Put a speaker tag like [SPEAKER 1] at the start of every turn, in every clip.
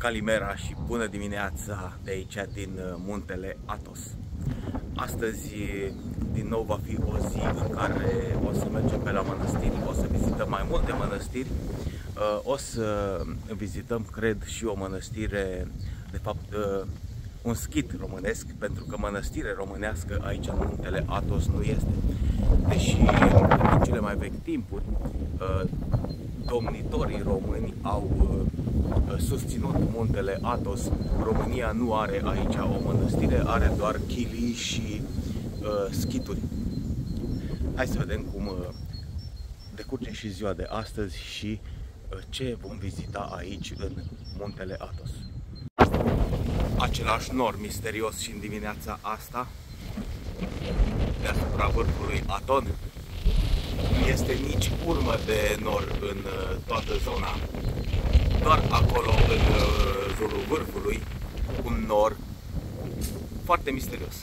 [SPEAKER 1] Calimera și bună dimineața de aici din muntele Athos. Astăzi din nou va fi o zi în care o să mergem pe la mănăstiri, o să vizităm mai multe mănăstiri. O să vizităm, cred, și o mănăstire, de fapt un schit românesc, pentru că mănăstire românească aici în muntele Athos nu este. Deși în cele mai vechi timpuri domnitorii români au susținut muntele Athos, România nu are aici o mănăstire, are doar chilii și schituri. Hai să vedem cum decurge și ziua de astăzi și ce vom vizita aici în muntele Athos. Același nor misterios și în dimineața asta deasupra vârfului Aton. Nu este nici urmă de nor în toată zona. Doar acolo, în jurul vârfului, un nor foarte misterios.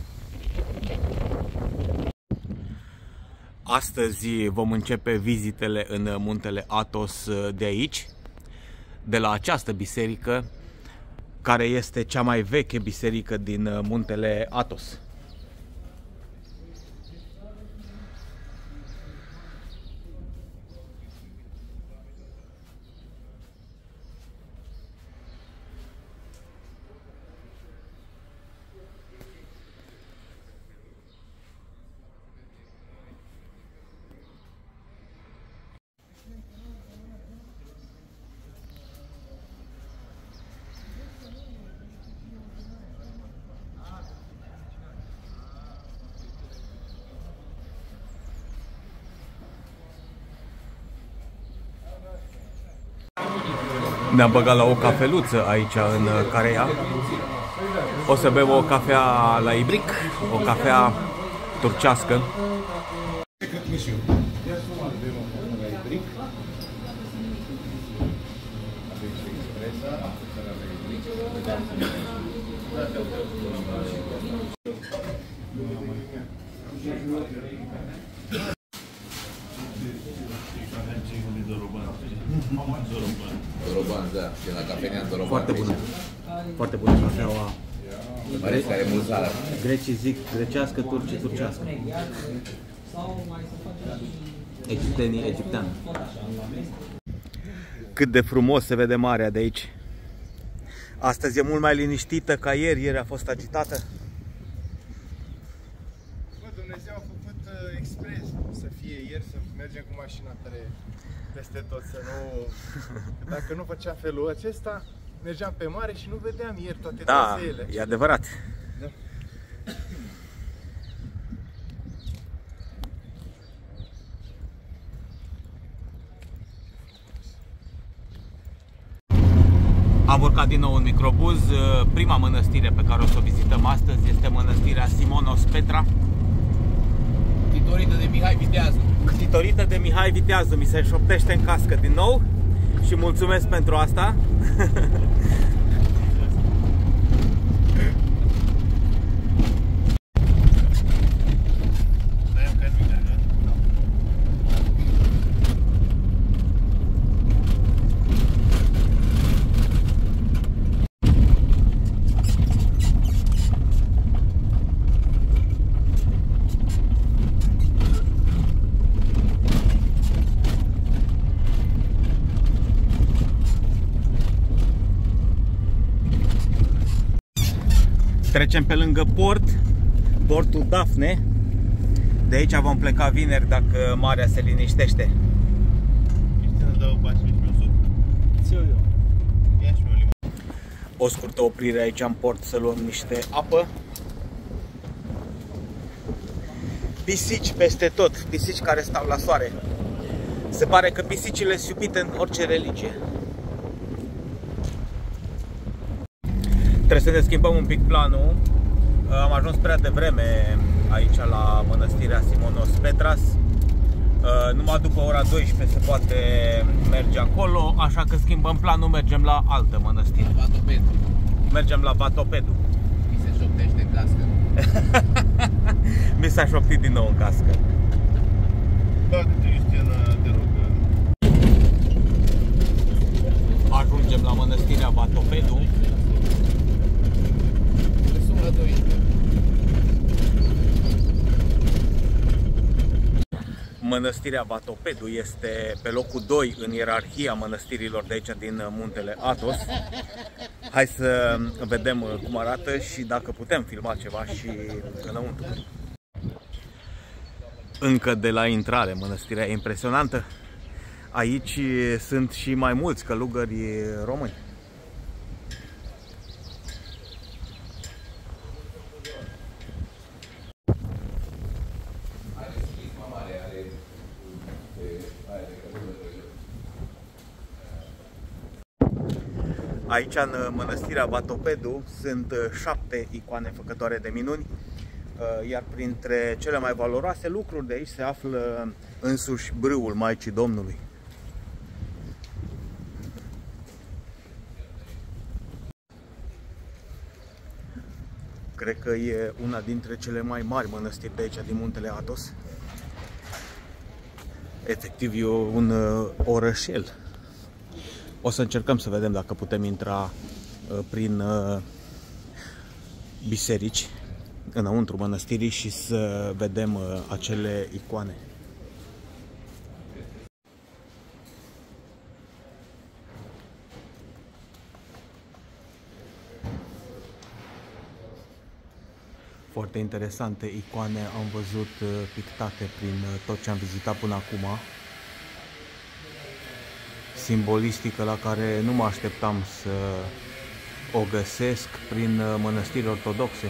[SPEAKER 1] Astăzi vom începe vizitele în muntele Athos de aici, de la această biserică, care este cea mai veche biserică din muntele Athos. Ne-am băgat la o cafeluță aici în Carea. O să bem o cafea la Ibric, o cafea turcească.
[SPEAKER 2] Doroban, da, e la cafenea Doroban.
[SPEAKER 1] Foarte bună. Foarte bună cafeaua.
[SPEAKER 2] Pare că are mult sală.
[SPEAKER 1] Grecii zic grecească, turcii turcească. Egiptenii egiptean. Cât de frumos se vede marea de aici. Astăzi e mult mai liniștită ca ieri, ieri a fost agitată.
[SPEAKER 3] Bă, Dumnezeu a făcut expres să fie ieri, să mergem cu mașina peste tot, să nu... Dacă nu făceam felul acesta, mergeam pe mare și nu vedeam ieri toate traseele.
[SPEAKER 1] Da, e adevărat.
[SPEAKER 3] Da.
[SPEAKER 1] Am urcat din nou în microbuz. Prima mănăstire pe care o să o vizităm astăzi este mănăstirea Simonos Petra.
[SPEAKER 2] Titorită de Mihai Viteazu.
[SPEAKER 1] Titorită de Mihai Viteazu, mi se șoptește în cască din nou și mulțumesc pentru asta. Trecem pe lângă portul Dafne. De aici vom pleca vineri dacă marea se liniștește. O scurtă oprire aici în port să luăm niște apă. Pisici peste tot, pisici care stau la soare. Se pare că pisicile sunt iubite în orice religie. Trebuie să ne schimbăm un pic planul. Am ajuns prea devreme aici la mănăstirea Simonos Petras. Numai după ora 12 se poate merge acolo, așa că schimbăm planul, mergem la altă mănăstire.
[SPEAKER 2] Vatopedu.
[SPEAKER 1] Mergem la Vatopedu.
[SPEAKER 2] Mi se șoptește în cască.
[SPEAKER 1] Mi s-a șoptit din nou în cască.
[SPEAKER 3] Bagă-te, Iustiana, te rog.
[SPEAKER 1] Ajungem la mănăstirea Vatopedu. Mănăstirea Vatopedu este pe locul 2 în ierarhia mănăstirilor de aici din muntele Athos. Hai să vedem cum arată și dacă putem filma ceva și înăuntru. Încă de la intrare, mănăstirea e impresionantă. Aici sunt și mai mulți călugări români. Aici, în mănăstirea Vatopedu, sunt 7 icoane făcătoare de minuni, iar printre cele mai valoroase lucruri de aici se află însuși brâul Maicii Domnului. Cred că e una dintre cele mai mari mănăstiri de aici, din muntele Athos. Efectiv, e un orășel. O să încercăm să vedem dacă putem intra prin biserici înăuntru mănăstirii și să vedem acele icoane. Foarte interesante icoane am văzut pictate prin tot ce am vizitat până acum. Simbolistică la care nu mă așteptam să o găsesc prin mănăstiri ortodoxe.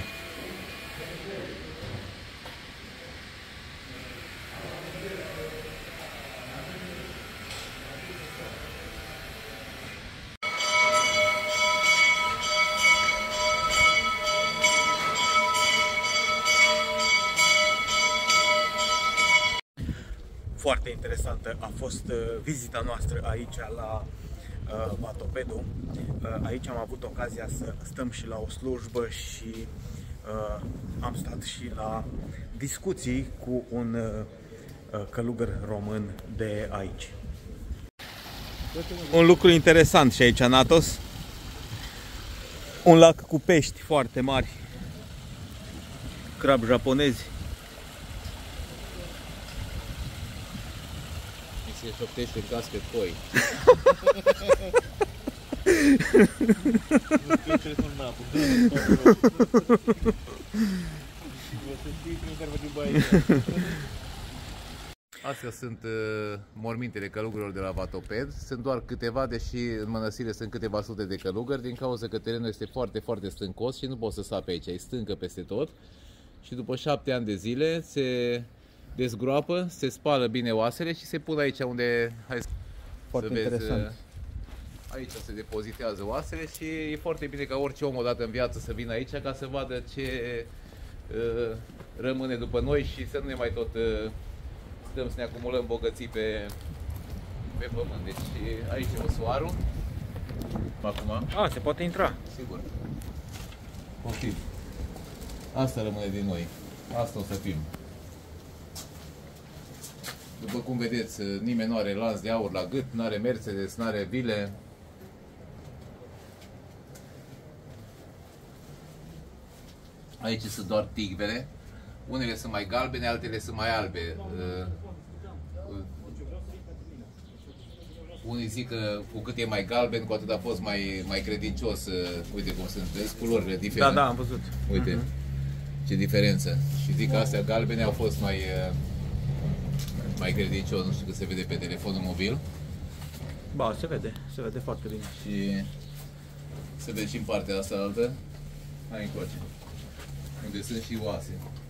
[SPEAKER 1] Foarte interesantă a fost vizita noastră aici la Vatopedu. Aici am avut ocazia să stăm și la o slujbă și am stat și la discuții cu un călugăr român de aici. Un lucru interesant și aici în Athos, un lac cu pești foarte mari, crabi japonezi.
[SPEAKER 2] Se șoptește în cască coi. Astea sunt mormintele călugărilor de la Vatoped. Sunt doar câteva, deși în mănăstire sunt câteva sute de călugări, din cauza că terenul este foarte, foarte stâncos și nu poți să sapi aici, e stâncă peste tot. Și după 7 ani de zile se dezgroapă, se spală bine oasele și se pun aici unde, hai
[SPEAKER 1] foarte
[SPEAKER 2] să vezi,
[SPEAKER 1] interesant.
[SPEAKER 2] Aici se depozitează oasele și e foarte bine ca orice om odată în viață să vină aici ca să vadă ce rămâne după noi și să nu ne mai tot stăm să ne acumulăm bogății pe pământ. Deci aici e osoarul. Acum.
[SPEAKER 1] Se poate intra.
[SPEAKER 2] Sigur. Poftim. Asta rămâne din noi. Asta o să fim. După cum vedeți, nimeni nu are lanț de aur la gât, nu are Mercedes, nu are vile. Aici sunt doar tigvele. Unele sunt mai galbene, altele sunt mai albe. Unii zic că cu cât e mai galben, cu atât a fost mai credincios. Uite cum sunt, vezi culorile diferite.
[SPEAKER 1] Da, am văzut.
[SPEAKER 2] Uite, ce diferență. Și zic că astea galbene au fost mai credincios, nu știu cât se vede pe telefonul mobil.
[SPEAKER 1] Ba, se vede foarte bine.
[SPEAKER 2] Și se vede și în partea asta altă. Hai încoace. Unde sunt și oase.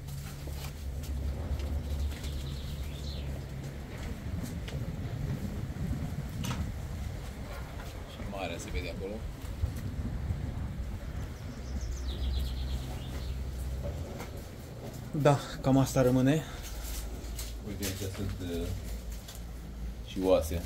[SPEAKER 2] Și marea se vede acolo.
[SPEAKER 1] Da, cam asta rămâne.
[SPEAKER 2] Uite, aici sunt și oase.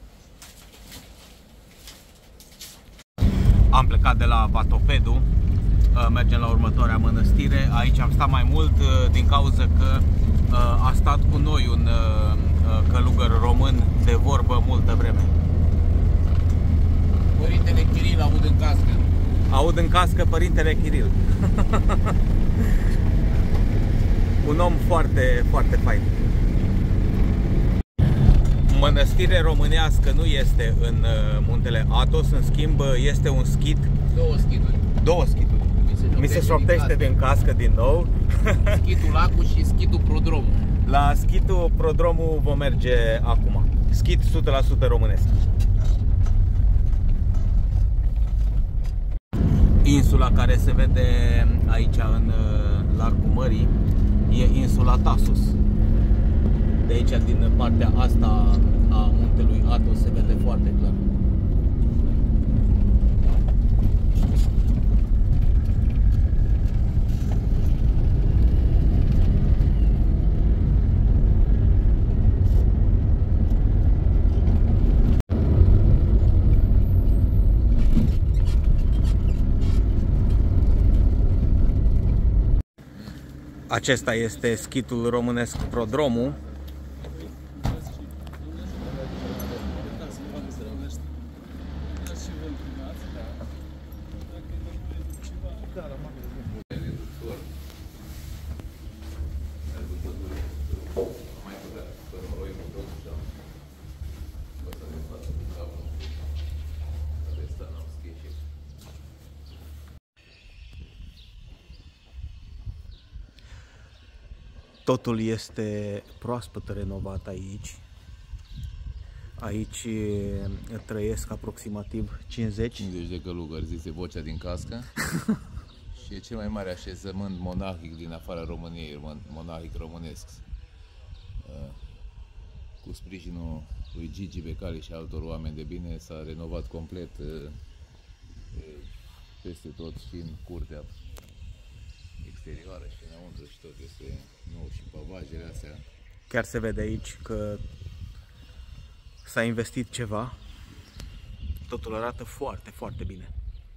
[SPEAKER 1] Am plecat de la Vatopedu mergem la următoarea mănăstire. Aici am stat mai mult din cauza că a stat cu noi un călugăr român de vorbă multă vreme.
[SPEAKER 2] Părintele Chiril, aud în cască.
[SPEAKER 1] Aud în cască Părintele Chiril. Un om foarte, foarte fain. Mănăstire românească nu este în muntele Athos, în schimb este un schid.
[SPEAKER 2] Două schiduri.
[SPEAKER 1] Două schiduri. Mi se șoptește din cască din nou.
[SPEAKER 2] Schidul Lacu și schidul Prodromul.
[SPEAKER 1] La schidul Prodromul vom merge acum. Schid 100% românesc. Insula care se vede aici în largul mării e insula Tasos. De aici, din partea asta a muntelui Athos, se vede foarte clar. Acesta este schitul românesc Prodromul. Totul este proaspăt renovat aici. Aici trăiesc aproximativ 50
[SPEAKER 2] de călugări, zice vocea din cască. Și e cel mai mare așezământ monahic din afara României, monahic românesc. Cu sprijinul lui Gigi Becali și altor oameni de bine s-a renovat complet peste tot și în curtea exterioară și înăuntru și tot este nou și pavajele astea.
[SPEAKER 1] Chiar se vede aici că s-a investit ceva. Totul arată foarte, foarte bine.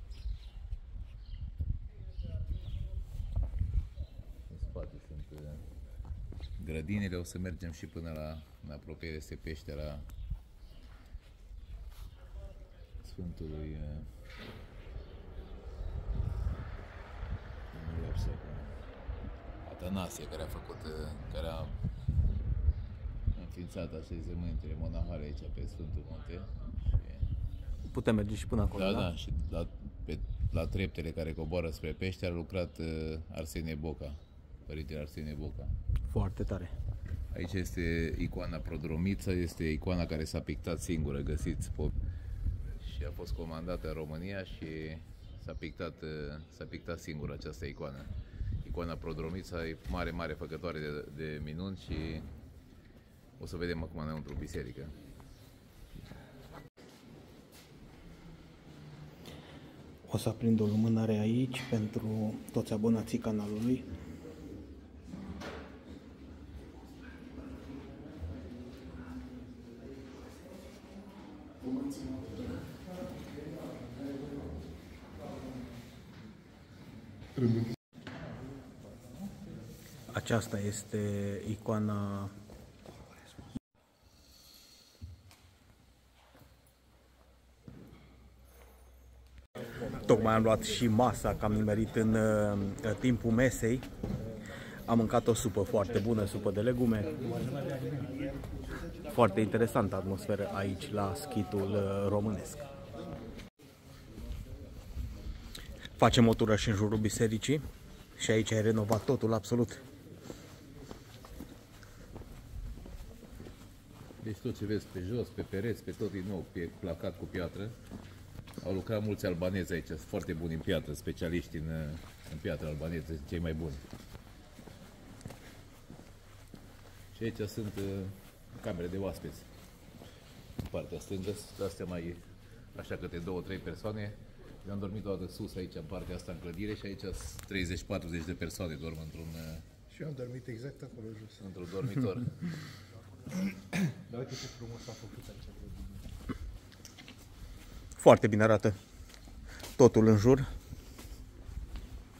[SPEAKER 2] În spate sunt grădinile, o să mergem și până la, în apropiere este peștera Sfântului Atanasie, care a înființat așezământele monahale aici pe Sfântul Munte.
[SPEAKER 1] Putem merge și până acolo,
[SPEAKER 2] da? Și la treptele care coboară spre pește a lucrat Arsenie Boca, Părintele Arsenie Boca.
[SPEAKER 1] Foarte tare.
[SPEAKER 2] Aici este icoana Prodromița, este icoana care s-a pictat singură, găsiți, și a fost comandată în România și s-a pictat singură această icoană. Icoana Prodromița e mare, mare făcătoare de minuni și o să vedem acum înăuntru biserică.
[SPEAKER 1] O să aprind o lumânare aici pentru toți abonații canalului. Aceasta este icoana . Tocmai am luat și masa, că am nimerit în timpul mesei. Am mâncat o supă foarte bună, supă de legume. Foarte interesantă atmosferă aici la schitul românesc. Facem o tură și în jurul bisericii și aici ai renovat totul absolut.
[SPEAKER 2] Deci tot ce vezi pe jos, pe pereți, pe tot din nou, pe placat cu piatră. Au lucrat mulți albanezi aici, sunt foarte buni în piatră, specialiști în piatră albaneze, cei mai buni. Și aici sunt camere de oaspeți. În partea stângă, astea mai așa câte 2-3 persoane. Eu am dormit toată sus aici, în partea asta, în clădire, și aici 30-40 de persoane dorm într-un...
[SPEAKER 3] Și eu am dormit exact acolo jos.
[SPEAKER 2] Într-un dormitor.
[SPEAKER 3] Dar uite ce frumos a făcut aici.
[SPEAKER 1] Foarte bine arată totul în jur.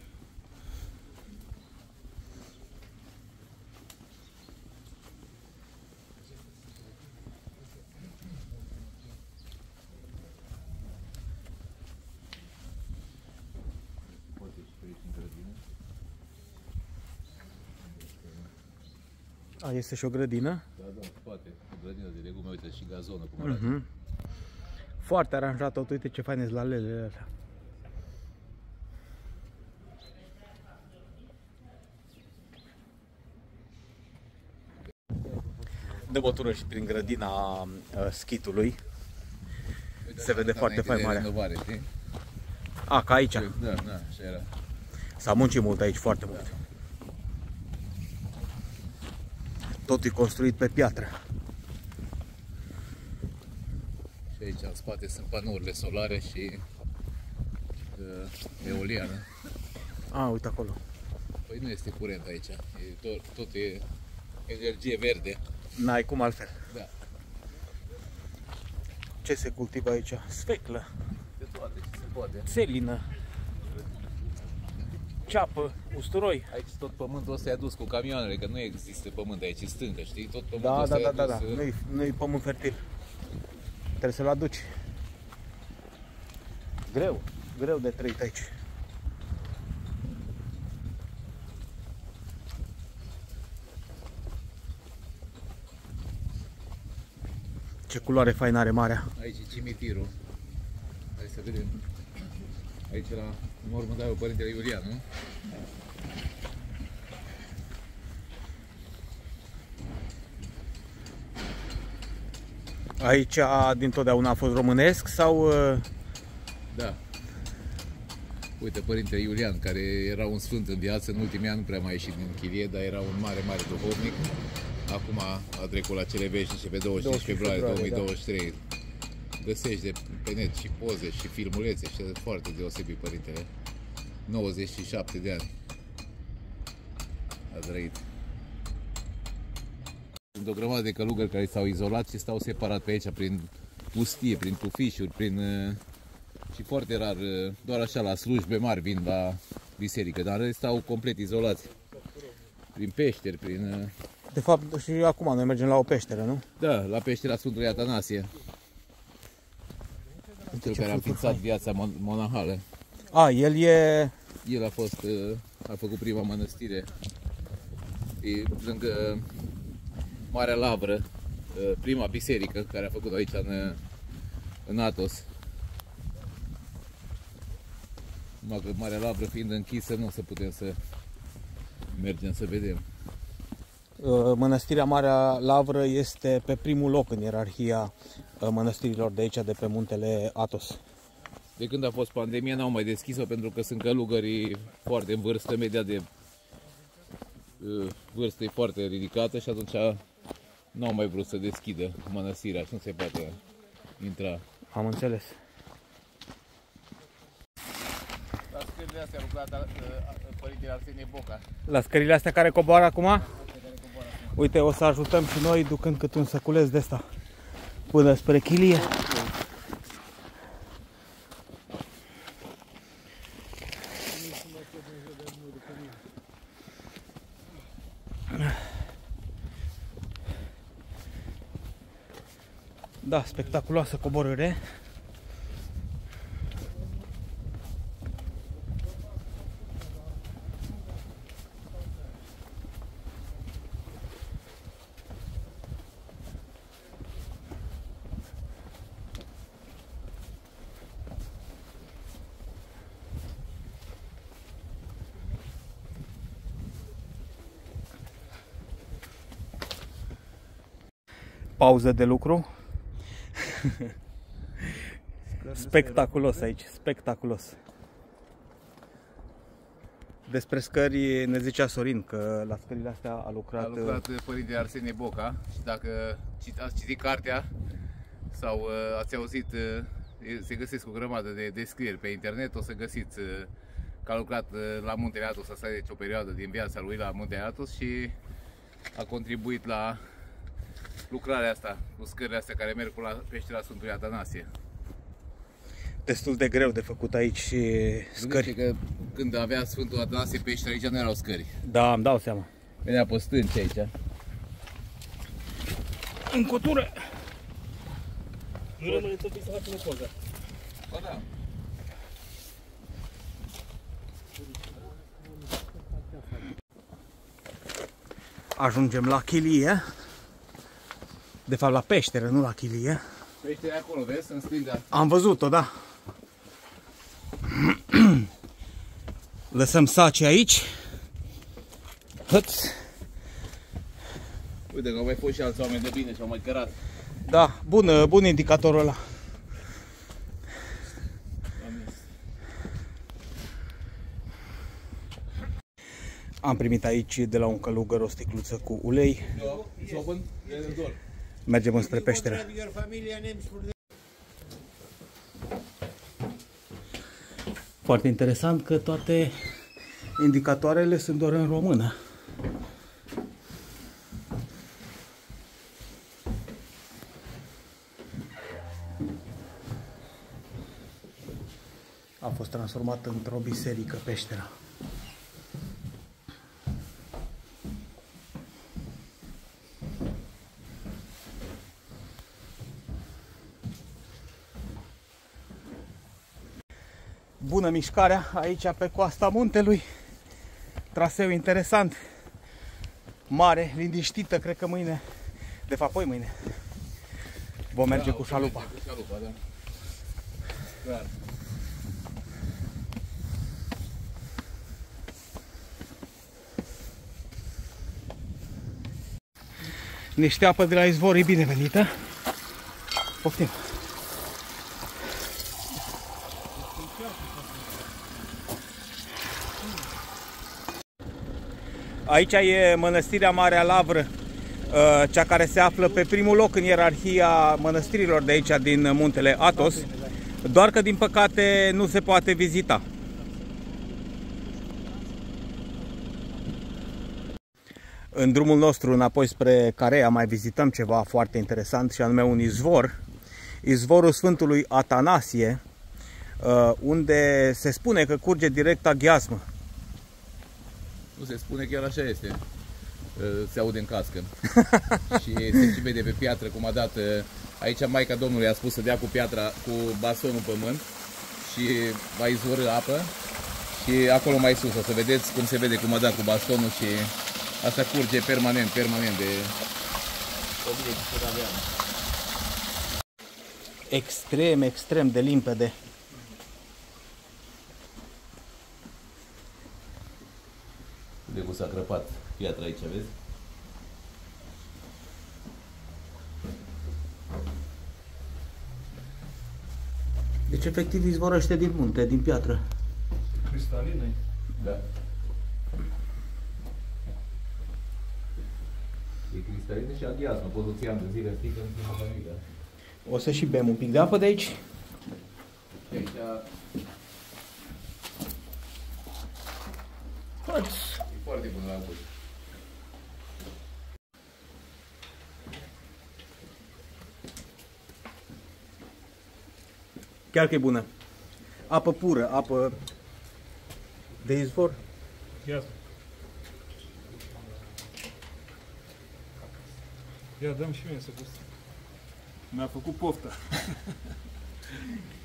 [SPEAKER 1] A, este și o grădină?
[SPEAKER 2] Da, da, spate, o grădină de legume, uite, și gazonă cum arată.
[SPEAKER 1] Foarte aranjat tot, uite ce faine la lelele alea. Dăm o tură și prin grădina schitului.
[SPEAKER 2] Uite,
[SPEAKER 1] Se vede foarte fain marea.
[SPEAKER 2] Renovare, știi?
[SPEAKER 1] A, ca aici.
[SPEAKER 2] Da, da, așa era.
[SPEAKER 1] S-a muncit mult aici, foarte mult.
[SPEAKER 2] Da.
[SPEAKER 1] Totul e construit pe piatră.
[SPEAKER 2] Și aici în spate sunt panourile solare și eoliană.
[SPEAKER 1] A, uite acolo.
[SPEAKER 2] Păi nu este curent aici, tot e energie verde.
[SPEAKER 1] N-ai cum altfel.
[SPEAKER 2] Da.
[SPEAKER 1] Ce se cultivă aici? Sfeclă,
[SPEAKER 2] De toate ce se poate.
[SPEAKER 1] țelină, ceapă, usturoi.
[SPEAKER 2] Aici tot pământul ăsta e adus cu camioanele, că nu există pământ aici, e stâncă, știi? Tot pământul
[SPEAKER 1] Da,
[SPEAKER 2] ăsta
[SPEAKER 1] da,
[SPEAKER 2] e
[SPEAKER 1] da,
[SPEAKER 2] adus.
[SPEAKER 1] da. Nu-i pământ fertil. Trebuie să-l aduci. Greu de trăit aici. Ce culoare faină are marea.
[SPEAKER 2] Aici e cimitirul. Hai să vedem. Aici la mormântaiul Părintele Iulian, nu?
[SPEAKER 1] Aici dintotdeauna a fost românesc sau...
[SPEAKER 2] Da. Uite, Părintele Iulian, care era un sfânt în viață, în ultimii ani nu prea mai ieșit din chirie, dar era un mare, mare duhovnic. Acum a trecut la cele veșnice pe 25 februarie 2023. Da. Găsești pe net și poze și filmulețe și foarte deosebit Părintele. 97 de ani a trăit. Sunt o grămadă de călugări care s-au izolat și stau separat pe aici, prin pustie, prin tufișuri, și foarte rar, doar așa la slujbe mari vin la biserică, dar în stau complet izolați. Prin peșteri, prin...
[SPEAKER 1] De fapt, și acum noi mergem la o peșteră, nu?
[SPEAKER 2] Da, la peștera Sfântului Atanasie. Cel care a înființat viața monahală.
[SPEAKER 1] A, el e...
[SPEAKER 2] El a făcut prima mănăstire. E lângă Marea Lavră, prima biserică care a făcut aici în Atos. Numai că Marea Lavră fiind închisă, nu o să putem să mergem să vedem.
[SPEAKER 1] Mănăstirea Marea Lavră este pe primul loc în ierarhia mănăstirilor de aici, de pe muntele Atos.
[SPEAKER 2] De când a fost pandemia n-au mai deschis-o pentru că sunt călugării foarte în vârstă, media de vârstă e foarte ridicată și atunci n-au mai vrut să deschidă mănăstirea și nu se poate intra.
[SPEAKER 1] Am înțeles.
[SPEAKER 2] La scările astea a lucrat Părintele Arsenie Boca.
[SPEAKER 1] La scările astea care coboară acum? Uite, o să ajutăm și noi ducând cât un săculeț de ăsta până spre chilie. Da, spectaculoasă coborâre. Pauză de lucru. Spectaculos aici, spectaculos. Despre scări ne zicea Sorin că la scările astea a lucrat
[SPEAKER 2] Părintele Arsenie Boca și dacă ați citit cartea sau ați auzit, se găsesc o grămadă de descrieri pe internet, o să găsiți că a lucrat la Muntele Atos, asta e o perioadă din viața lui la Muntele Atos și a contribuit la lucrarea asta, cu scările astea care merg cu la peștera Sfântului Atanasie.
[SPEAKER 1] Destul de greu de făcut aici scări.
[SPEAKER 2] Că când avea Sfântul Atanasie peștera aici nu erau scări.
[SPEAKER 1] Da, îmi dau seama.
[SPEAKER 2] Venea pe stânci aici.
[SPEAKER 1] În cotură!
[SPEAKER 4] Nu rămâneți un pic să facem o poză.
[SPEAKER 2] Ba da.
[SPEAKER 1] Ajungem la chilie. De fapt la peșteră, nu la chilie.
[SPEAKER 2] Peștera acolo, vezi, în stânga.
[SPEAKER 1] Am văzut-o, da. Lăsăm saci aici. Hăț.
[SPEAKER 2] Uite că au mai fost și alți oameni de bine și au mai cărat.
[SPEAKER 1] Da, bun indicatorul ăla. Am primit aici de la un călugăr o sticluță cu ulei. Mergem înspre peșteră. Foarte interesant că toate indicatoarele sunt doar în română. A fost transformat într-o biserică peștera. Bună mișcarea aici pe coasta muntelui. Traseu interesant. Mare, liniștită, cred că mâine, de fapt poi mâine, vom merge cu șalupa.
[SPEAKER 2] Clar.
[SPEAKER 1] Niște apă de la izvor e binevenită. Poftim. Aici e Mănăstirea Marea Lavră, cea care se află pe primul loc în ierarhia mănăstirilor de aici din muntele Athos, doar că din păcate nu se poate vizita. În drumul nostru înapoi spre Carea mai vizităm ceva foarte interesant și anume un izvor, izvorul Sfântului Atanasie, unde se spune că curge direct aghiazmă.
[SPEAKER 2] Nu se spune, chiar așa este. Se aude în cască. Și se și vede pe piatră cum a dat. Aici Maica Domnului a spus să dea cu piatra, cu bastonul pământ și va izvorî apă. Și acolo mai sus o să vedeți cum se vede cum a dat cu bastonul și asta curge permanent de 1000 de ani.
[SPEAKER 1] Extrem de limpede.
[SPEAKER 2] De cum s-a crăpat piatra aici, vezi?
[SPEAKER 1] Deci efectiv izvorăște din munte, din piatră.
[SPEAKER 3] Cristalină.
[SPEAKER 2] Da. E cristalină și aghiazmă, poți să-ți ia de zile sticlă în timpul familia.
[SPEAKER 1] O să și bem un pic de apă de aici.
[SPEAKER 2] Aici e foarte bună la apă.
[SPEAKER 1] Chiar că e bună. Apă pură, apă de izvor.
[SPEAKER 4] Ia. Ia, dăm și mie să gust. Mi-a făcut poftă.